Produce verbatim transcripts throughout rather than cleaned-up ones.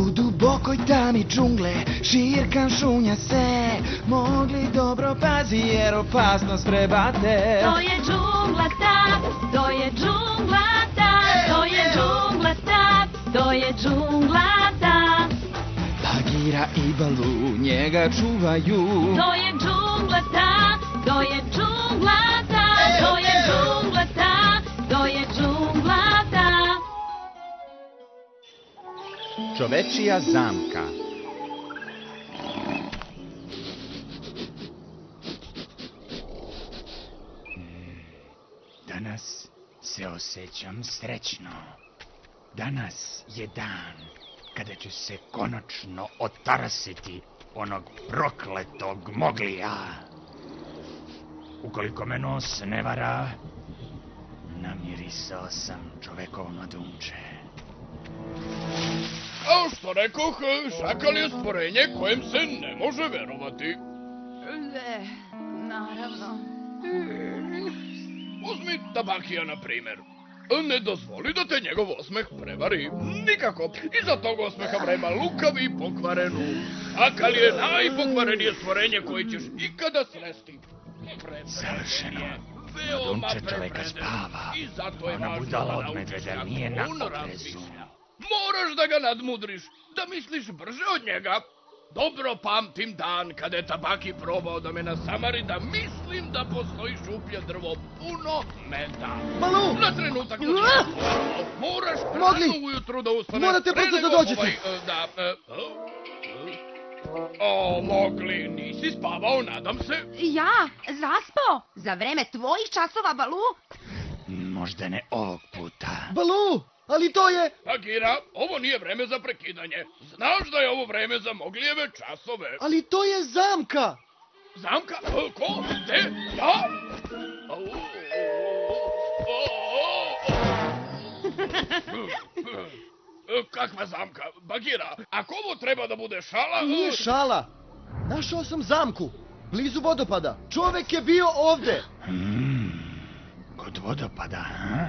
U dubokoj tami džungle Širkan šunja se. Mogli dobro pazi jer opasnost prebate. To je džungla ta, to je džungla ta, to je džungla ta, to je džungla ta. Bagira i Balu njega čuvaju. To je džungla ta, to je džungla ta, to je džungla ta, to je džungla ta. Čovečija zamka. Danas se osjećam srećno. Danas je dan kada ću se konačno otarasiti onog prokletog Moglija. Ukoliko me nos ne vara, namirisao sam čovekovo mladunče. Kao što rekoh, šakal je stvorenje kojem se ne može verovati. Ne, naravno. Uzmi Tabakija, na primjer. Ne dozvoli da te njegov osmeh prevari. Nikako. Iza tog osmeha vrema lukav i pokvaren um. Šakal je najpokvarenije stvorenje koje ćeš ikada sresti. Savršeno. Mladunče čoveka spava. Ona budala od medveda nije na oprezu. Moraš da ga nadmudriš, da misliš brže od njega. Dobro pamtim dan kada je Tabaki probao da me nasamari, da mislim da postoji šuplje drvo puno meda. Balu! Na trenutak da moraš Mogli! rano ujutru da ustaneš. Morate pre brzo nego da dođete. ovaj, e, da, e, o, Mogli, nisi spavao, nadam se? Ja? Zaspao? Za vreme tvojih časova, Balu? Možda ne ovog puta. Balu! Ali to je... Bagira, ovo nije vreme za prekidanje. Znaš da je ovo vreme za Moglijeve časove. Ali to je zamka! Zamka? E, ko? Gde? Ja? Au, o, o, o. E, Kakva zamka? Bagira, ako ovo treba da bude šala... e, Nije šala. Našao sam zamku. Blizu vodopada. Čovek je bio ovde. Hmm, kod vodopada, ha?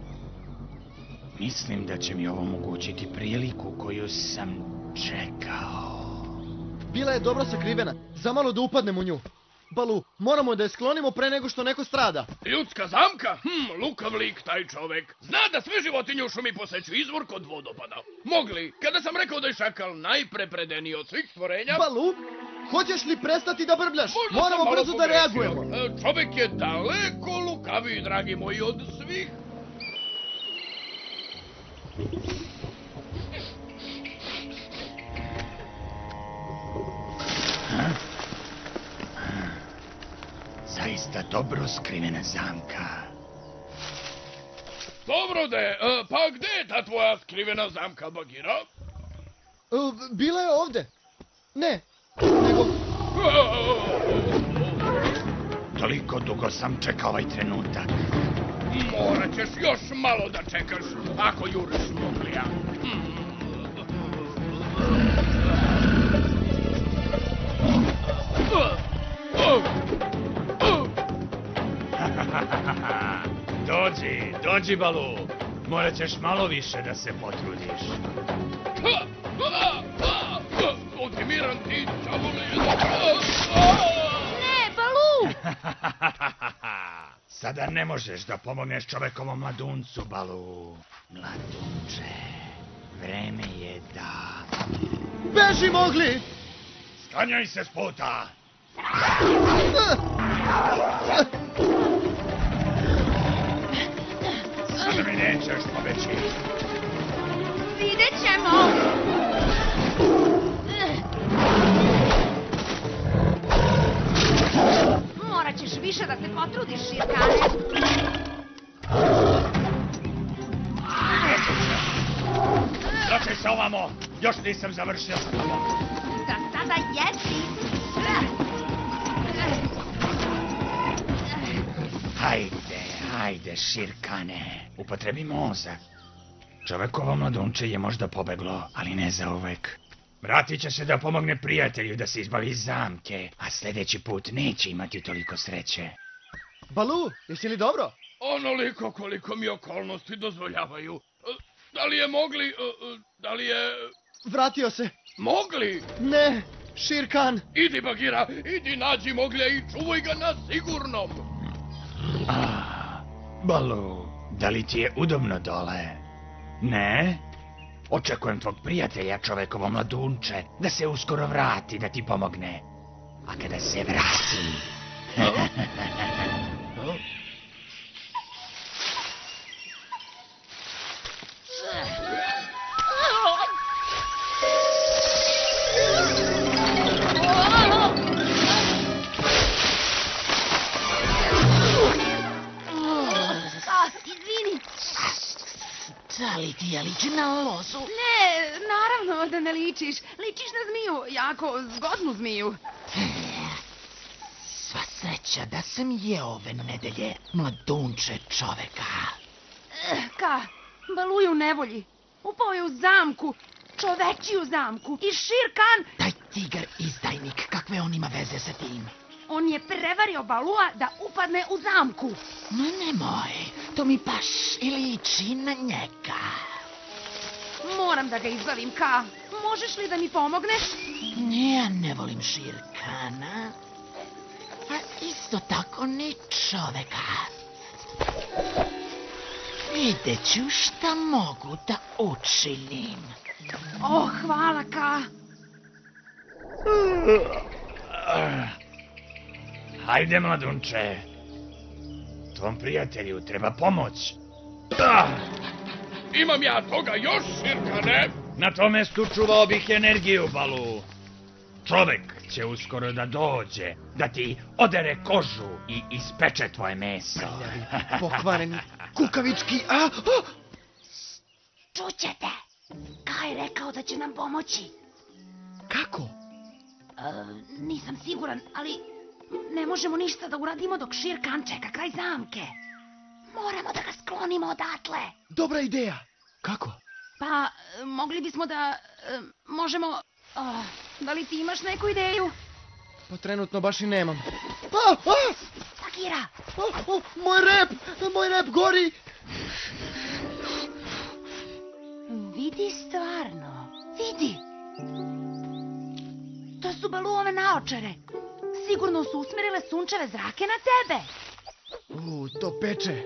Mislim da će mi ovo omogućiti priliku koju sam čekao. Bila je dobro sakrivena. Zamalo da upadnem u nju. Balu, moramo da je sklonimo pre nego što neko strada. Ljudska zamka? Hm, lukav lik taj čovek. Zna da sve životinje u šumi poseću izvor kod vodopada. Mogli, kada sam rekao da je šakal najprepredeniji od svih stvorenja... Balu, hoćeš li prestati da brbljaš? Možda sam Moramo malo brzo da pogrešio. reagujemo. E, Čovek je daleko lukaviji, dragi moji, od svih. Zaista dobro skrivena zamka. Dobro de, e, pa gde je ta tvoja skrivena zamka, Bagira? E, Bila je ovde. Ne, nego... Toliko dugo sam čekao ovaj trenutak. Morat ćeš još malo da čekaš, ako juriš Moglija. Dođi, dođi, Balu. Morat ćeš malo više da se potrudiš. Ultimiran ti, čavole. Ne, Balu! Sada ne možeš da pomogneš čovekovom mladuncu, Balu. Mladunče, vreme je da... Beži, Mogli! Skanjaj se s puta! Sada mi nećeš pobeći. Vidjet ćemo! Morat ćeš više da se potrudiš, Širkane. Vraćaj se ovamo! Još nisam završio sa tobom. Za sada jesi. Hajde, hajde, Širkane. Upotrebi mozak. Čovekovo mladunče je možda pobeglo, ali ne zauvek. Vratit će se da pomogne prijatelju da se izbavi iz zamke, a sljedeći put neće imati toliko sreće. Balu, jesi li dobro? Onoliko koliko mi okolnosti dozvoljavaju. Da li je Mogli... Da li je... vratio se. Mogli? Ne, Shere Khan. Idi, Bagira, idi nađi Moglija i čuvaj ga na sigurnom. Ah, Balu, da li ti je udobno dole? Ne? Očekujem tvog prijatelja, čovekovo mladunče, da se uskoro vrati da ti pomogne. A kada se vrati... Izvini. Da li ti ja ličim na lozu? Ne, naravno da ne ličiš. Ličiš na zmiju, jako zgodnu zmiju. Sva sreća da sam je ove nedelje mladunče čoveka. Eh, Ka, Balu je u nevolji. Upao je u zamku, čovečiju zamku. I Shere Khan, Taj tigar izdajnik, kakve on ima veze sa tim? on je prevario Balua da upadne u zamku. No nemoj, to mi baš i liči na njega. Moram da ga izbavim, Ka. Možeš li da mi pomogneš? Ja ne volim Shere Khana, a isto tako ni čoveka. Vidjet ću šta mogu da učinim. Oh, hvala, Ka. Hajde, mladunče. Tvom prijatelju treba pomoć. Ah! Imam ja toga još, Shere Khane. Na tom mestu čuvao bih energiju, Balu. Čovek će uskoro da dođe, da ti odere kožu i ispeče tvoje meso. Pokvareni, kukavički, a, a! Čućete. Ka je rekao da će nam pomoći. Kako? E, nisam siguran, ali ne možemo ništa da uradimo dok Shere Khan čeka kraj zamke. Moramo da ga sklonimo odatle. Dobra ideja. Kako? Pa, e, mogli bismo da... e, možemo... a, da li ti imaš neku ideju? Pa trenutno baš i nemam. A, a, Bagira, a, a, moj rep, moj rep gori. vidi stvarno. Vidi. To su Baluove naočare. Sigurno su usmerile sunčeve zrake na tebe. U, to peče.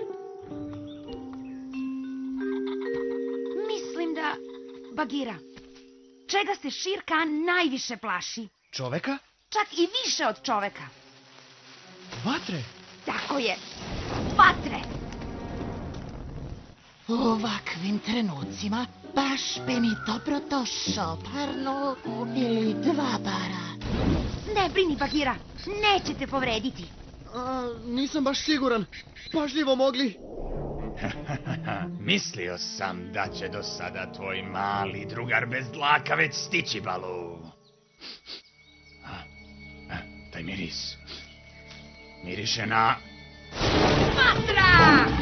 Mislim da... Bagira, čega se Shere Khan najviše plaši? Čoveka? Čak i više od čoveka. Vatre. Tako je. Vatre. U ovakvim trenucima baš bi mi dobro došao par nogu ili dva bara. Ne brini, Bagira. Neće te povrediti. A, nisam baš siguran. Pažljivo mogli. Mislio sam da će do sada tvoj mali drugar bez dlaka već stići, Balu. A, a, taj miris. Miriše na... Vatra!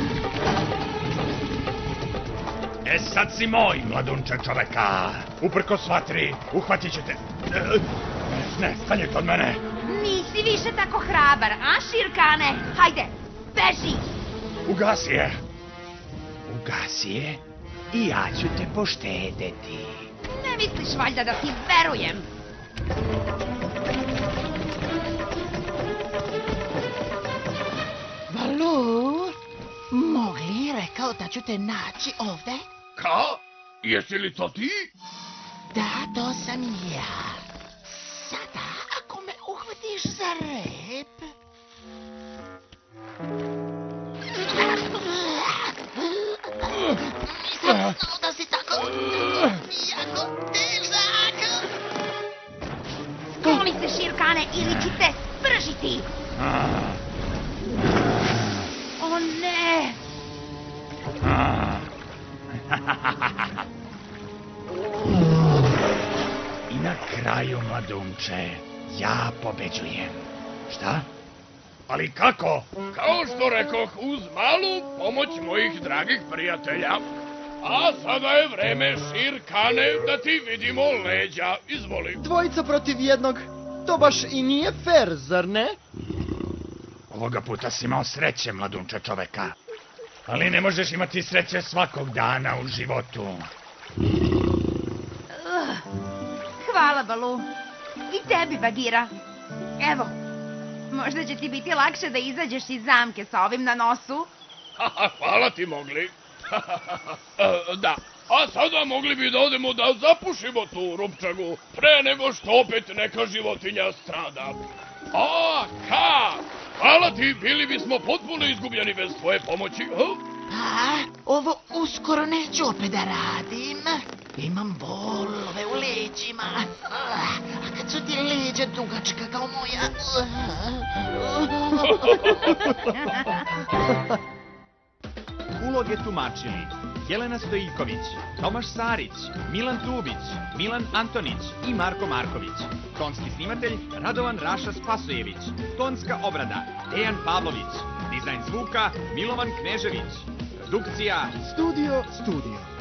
E sad si moj, mladunče čoveka. Uprkos vatri, uhvatit ću te. E, Ne, stanjite od mene. Nisi više tako hrabar, a, Shere Khane? Hajde, beži! Ugasi je. Ugasi je i ja ću te poštedeti. Ne misliš valjda da ti verujem? Balu, Mogli je rekao da ću te naći ovde? Ka? Jesi li to ti? Da, to sam ja. Sada, ako me uhvatiš za rep... Nisam znao da si tako... jako težak. Skloni se, Shere Khane, ili ću te spržiti. O ne! I na kraju, mladunče, ja pobeđujem. Šta? Ali kako? Kao što rekoh, uz malu pomoć mojih dragih prijatelja. A sada je vreme, Shere Khane, da ti vidimo leđa. Izvoli. Dvojica protiv jednog. To baš i nije fair, zar ne? Ovoga puta si imao sreće, mladunče čoveka. Ali ne možeš imati sreće svakog dana u životu. Uh, Hvala, Balu. I tebi, Bagira. Evo, možda će ti biti lakše da izađeš iz zamke sa ovim na nosu. Hvala ti, Mogli. Da, a sada mogli bi da odemo da zapušimo tu rupčagu, pre nego što opet neka životinja strada. A, ka! Hvala ti, bili bismo potpuno izgubljeni bez tvoje pomoći. Pa, ovo uskoro neću opet da radim. Imam bolove u leđima. A kad su ti leđa dugačka kao moja... Uloge tumačili Jelena Stojiković, Tomaš Sarić, Milan Tubić, Milan Antonić i Marko Marković. Tonski snimatelj Radovan Raša Spasojević. Tonska obrada Dejan Pavlović. Dizajn zvuka Milovan Knežević. Produkcija Studio, studio.